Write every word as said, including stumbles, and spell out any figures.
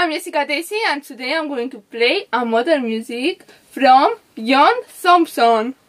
I'm Jessica Daisy and today I'm going to play a modern music from Jon Thompson.